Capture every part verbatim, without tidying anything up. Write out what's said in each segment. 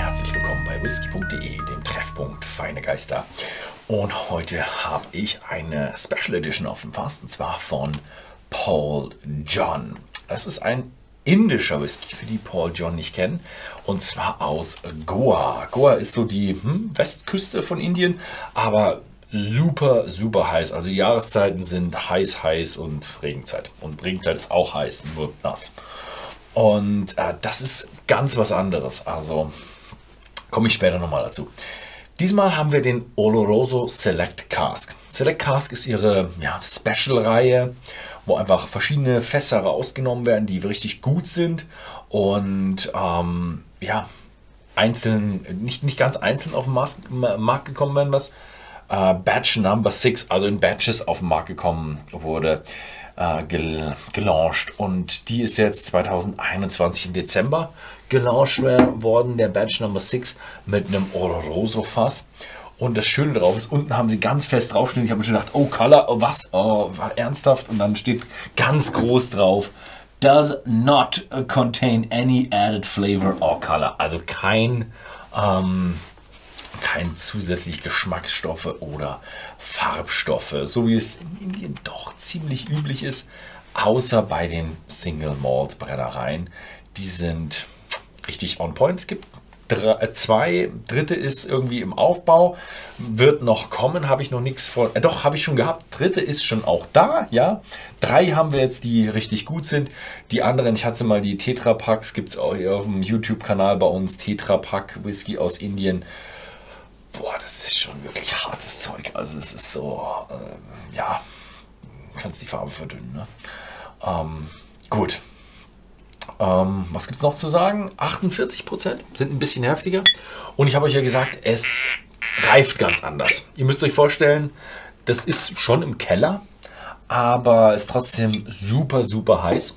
herzlich willkommen bei whisky punkt de, dem Treffpunkt Feine Geister. Und heute habe ich eine Special Edition auf dem Fass, und zwar von Paul John. Es ist ein indischer Whisky, für die Paul John nicht kennen, und zwar aus Goa. Goa ist so die hm, Westküste von Indien, aber super, super heiß. Also die Jahreszeiten sind heiß, heiß und Regenzeit. Und Regenzeit ist auch heiß, nur nass. Und äh, das ist ganz was anderes. Also komme ich später nochmal dazu. Diesmal haben wir den Oloroso Select Cask. Select Cask ist ihre ja, Special-Reihe, wo einfach verschiedene Fässer rausgenommen werden, die richtig gut sind und ähm, ja, einzeln, nicht, nicht ganz einzeln auf den Markt gekommen werden, was äh, Batch Number six, also in Batches auf den Markt gekommen wurde, äh, gel gelauncht. Und die ist jetzt zweitausendeinundzwanzig im Dezember gelauncht worden, der Batch Number six mit einem Oloroso Fass. Und das Schöne drauf ist, unten haben sie ganz fest draufstehen. Ich habe mir schon gedacht, oh, Color, oh, was? Oh, war ernsthaft? Und dann steht ganz groß drauf, does not contain any added flavor or color. Also kein, ähm, kein zusätzlich Geschmacksstoffe oder Farbstoffe, so wie es in Indien doch ziemlich üblich ist, außer bei den Single Malt Brennereien. Die sind richtig on point. Es gibt drei, zwei, dritte ist irgendwie im Aufbau, wird noch kommen, habe ich noch nichts von, äh, doch, habe ich schon gehabt, dritte ist schon auch da, ja, drei haben wir jetzt, die richtig gut sind, die anderen, ich hatte mal die Tetra Packs, gibt es auch hier auf dem YouTube-Kanal bei uns, Tetra Pack Whisky aus Indien. Boah, das ist schon wirklich hartes Zeug, also das ist so, äh, ja, kannst die Farbe verdünnen, ne? Ähm, gut. Ähm, was gibt es noch zu sagen? achtundvierzig Prozent sind ein bisschen heftiger. Und ich habe euch ja gesagt, es reift ganz anders. Ihr müsst euch vorstellen, das ist schon im Keller, aber ist trotzdem super, super heiß.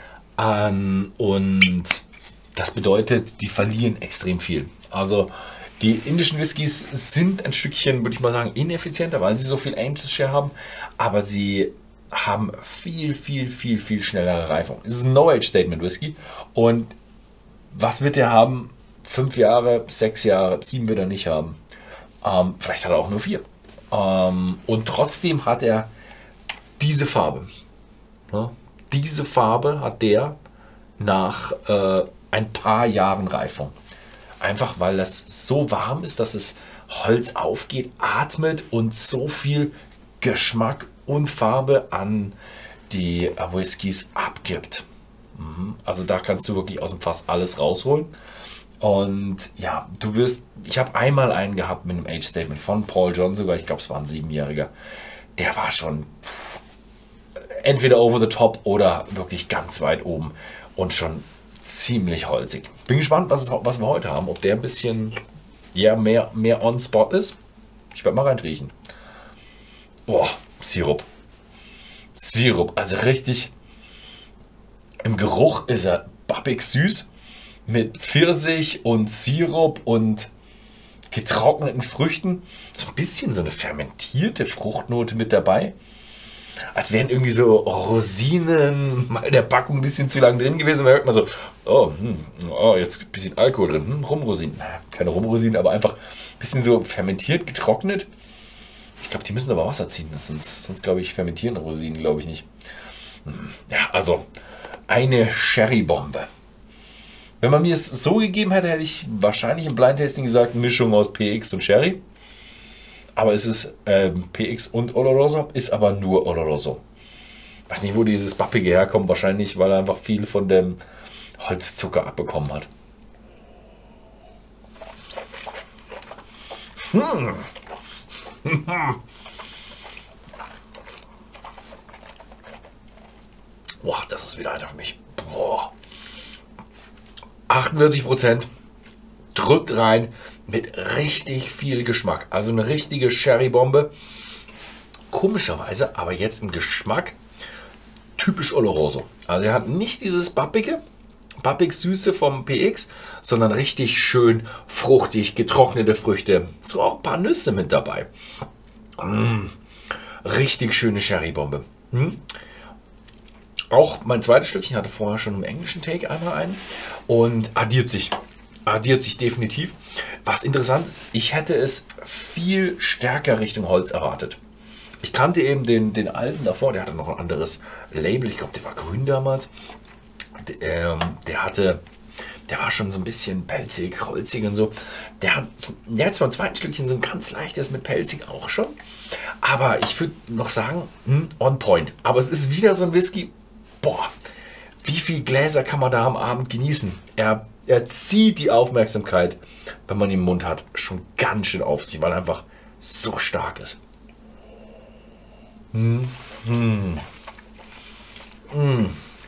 Ähm, und das bedeutet, die verlieren extrem viel. Also die indischen Whiskys sind ein Stückchen, würde ich mal sagen, ineffizienter, weil sie so viel Angels Share haben. Aber sie haben viel, viel, viel, viel schnellere Reifung. Es ist ein No-Age-Statement-Whisky. Und was wird der haben? Fünf Jahre, sechs Jahre, sieben wird er nicht haben. Ähm, vielleicht hat er auch nur vier. Ähm, und trotzdem hat er diese Farbe. Ja? Diese Farbe hat der nach äh, ein paar Jahren Reifung. Einfach weil das so warm ist, dass es Holz aufgeht, atmet und so viel Geschmack und Farbe an die Whiskys abgibt. Also da kannst du wirklich aus dem Fass alles rausholen. Und ja, du wirst, ich habe einmal einen gehabt mit einem Age Statement von Paul John sogar, ich glaube es war ein Siebenjähriger, der war schon pff, entweder over the top oder wirklich ganz weit oben und schon ziemlich holzig. Bin gespannt, was, es, was wir heute haben, ob der ein bisschen ja, mehr, mehr on spot ist. Ich werde mal reinriechen. Boah, Sirup. Sirup, also richtig. Im Geruch ist er bappig süß mit Pfirsich und Sirup und getrockneten Früchten. So ein bisschen so eine fermentierte Fruchtnote mit dabei. Als wären irgendwie so Rosinen mal in der Packung ein bisschen zu lang drin gewesen. Da hört man so, oh, hm, oh, jetzt ein bisschen Alkohol drin. Hm, Rumrosinen. Keine Rumrosinen, aber einfach ein bisschen so fermentiert, getrocknet. Ich glaube, die müssen aber Wasser ziehen, sonst, sonst glaube ich, fermentieren Rosinen, glaube ich nicht. Ja, also eine Sherry-Bombe. Wenn man mir es so gegeben hätte, hätte ich wahrscheinlich im Blind Tasting gesagt, Mischung aus P X und Sherry. Aber es ist äh, P X und Oloroso, ist aber nur Oloroso. Weiß nicht, wo dieses Bappige herkommt, wahrscheinlich, weil er einfach viel von dem Holzzucker abbekommen hat. Hm. Boah, das ist wieder einer für mich. Boah. achtundvierzig Prozent drückt rein mit richtig viel Geschmack. Also eine richtige Sherry-Bombe. Komischerweise, aber jetzt im Geschmack typisch Oloroso. Also er hat nicht dieses bappige, bappig Süße vom P X, sondern richtig schön fruchtig, getrocknete Früchte. So auch ein paar Nüsse mit dabei. Mmh, richtig schöne Sherry-Bombe. Mmh. Auch mein zweites Stückchen hatte vorher schon im englischen Take einmal einen und addiert sich. addiert sich definitiv. Was interessant ist, ich hätte es viel stärker Richtung Holz erwartet. Ich kannte eben den, den alten davor, der hatte noch ein anderes Label, ich glaube, der war grün damals. Der, ähm, der hatte, der war schon so ein bisschen pelzig, holzig und so. Der hat jetzt beim zweiten Stückchen so ein ganz leichtes mit pelzig auch schon. Aber ich würde noch sagen, hm, on point. Aber es ist wieder so ein Whisky, boah, wie viele Gläser kann man da am Abend genießen? Er, er zieht die Aufmerksamkeit, wenn man ihn im Mund hat, schon ganz schön auf sich, weil er einfach so stark ist. Hm. Hm. Hm.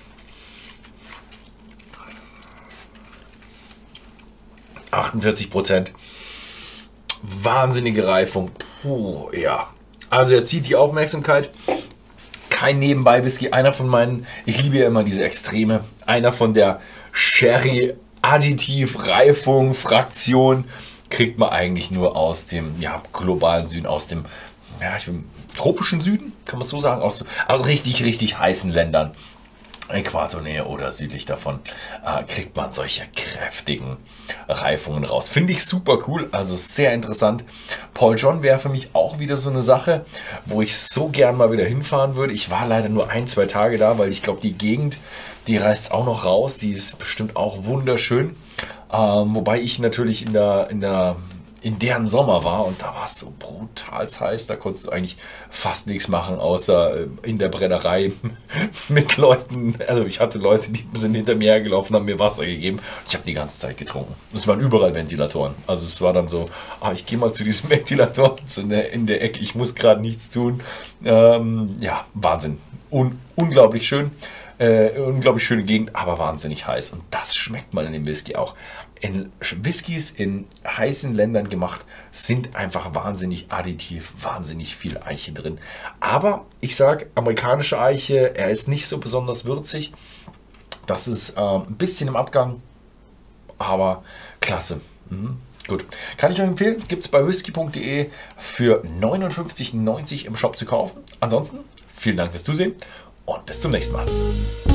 achtundvierzig Prozent. Wahnsinnige Reifung. Puh, ja. Also er zieht die Aufmerksamkeit. Kein Nebenbei-Whisky. Einer von meinen, ich liebe ja immer diese Extreme. Einer von der Sherry-Additiv-Reifung, Fraktion kriegt man eigentlich nur aus dem ja, globalen Süden, aus dem ja, ich bin, tropischen Süden, kann man so sagen, aus also richtig, richtig heißen Ländern. Äquatornähe oder südlich davon äh, kriegt man solche kräftigen Reifungen raus. Finde ich super cool, also sehr interessant. Paul John wäre für mich auch wieder so eine Sache, wo ich so gern mal wieder hinfahren würde. Ich war leider nur ein, zwei Tage da, weil ich glaube, die Gegend, die reißt auch noch raus. Die ist bestimmt auch wunderschön. Ähm, wobei ich natürlich in der, in der in deren Sommer war und da war es so brutal heiß, da konntest du eigentlich fast nichts machen, außer in der Brennerei mit Leuten, also ich hatte Leute, die sind hinter mir hergelaufen, haben mir Wasser gegeben, ich habe die ganze Zeit getrunken. Es waren überall Ventilatoren, also es war dann so, ah, ich gehe mal zu diesem Ventilator so in, der, in der Ecke, ich muss gerade nichts tun. Ähm, ja, Wahnsinn, Un unglaublich schön. Äh, unglaublich schöne Gegend, aber wahnsinnig heiß. Und das schmeckt man in dem Whisky auch. In Whiskys in heißen Ländern gemacht sind einfach wahnsinnig additiv, wahnsinnig viel Eiche drin. Aber ich sage, amerikanische Eiche, er ist nicht so besonders würzig. Das ist äh, ein bisschen im Abgang, aber klasse. Mhm. Gut, kann ich euch empfehlen, gibt es bei whisky punkt de für neunundfünfzig neunzig im Shop zu kaufen. Ansonsten, vielen Dank fürs Zusehen und bis zum nächsten Mal.